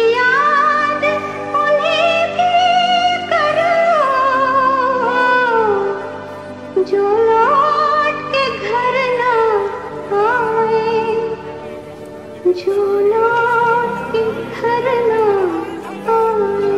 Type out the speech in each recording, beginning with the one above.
याद उन्हें भी करो जो लौट के घर ना आए, जो लौट के घर ना आए।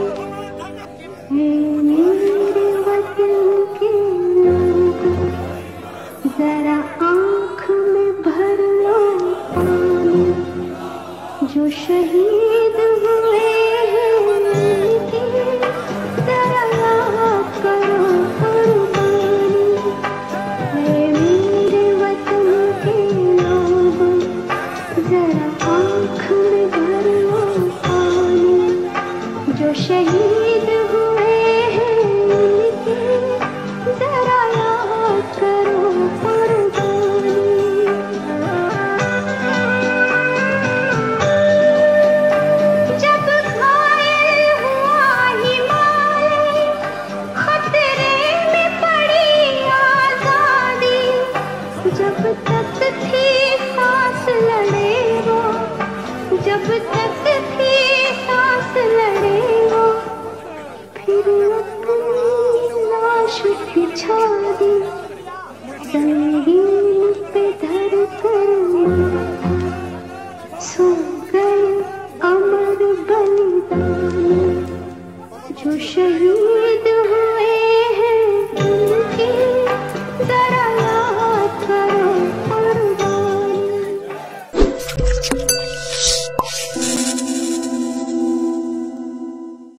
मेरे वतन के लोगों जरा आँख में भर लो पानी, जो शहीद हुए हैं उनकी जरा याद करो कुर्बानी। मेरे वतन के लोगों जरा आँख में भर लो पानी, जो शहीद हुए हैं उनकी जरा याद करो कुर्बानी। जब घायल हुआ हिमालय, खतरे में पड़ी आजादी, जब तक थी सांस लड़े वो, जब तक थी सांस लड़े वो, फिर अपनी लाश बिछा दी।